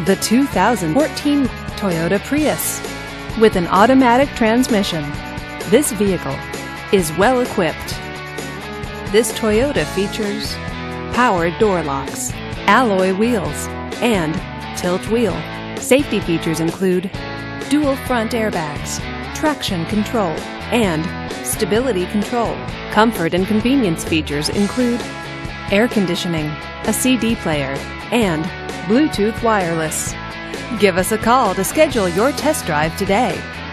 the 2014 Toyota Prius. With an automatic transmission, this vehicle is well equipped. This Toyota features power door locks, alloy wheels, and tilt wheel. Safety features include dual front airbags, traction control, and stability control. Comfort and convenience features include air conditioning, a CD player, and Bluetooth wireless. Give us a call to schedule your test drive today.